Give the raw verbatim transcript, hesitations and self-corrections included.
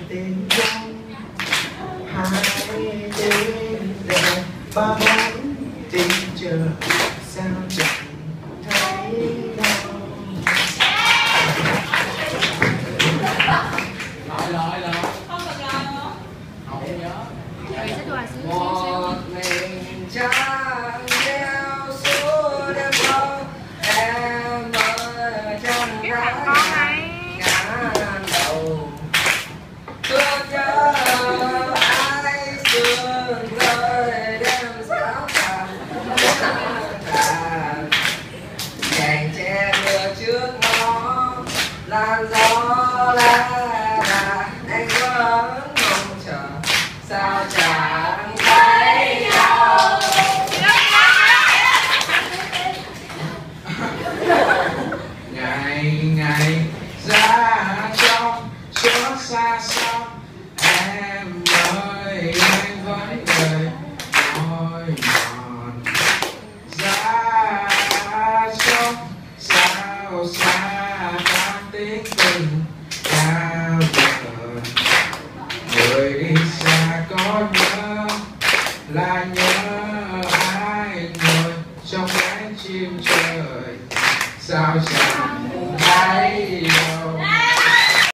tên nhau, hai tên đẹp ba bốn tình chờ sao chẳng thấy đâu. Lại lại lại không được rồi hả? Không nhớ. Một mình trăng treo suốt đêm thâu, em ở trong gái ngàn đầu. Tôi nhớ ai sương rơi đêm giáo tàn, đèn che mưa trước ngõ làn gió lá đà, anh vẫn mong chờ sao chẳng thấy đâu. Ngày ngày ra trong xót xa xăm, em ơi anh vẫn đời mỏi mòn. Ra trong sao xa các tiếng tình cao vời, người đi xa có nhớ là nhớ ai ngồi trong cánh chim trời sao chẳng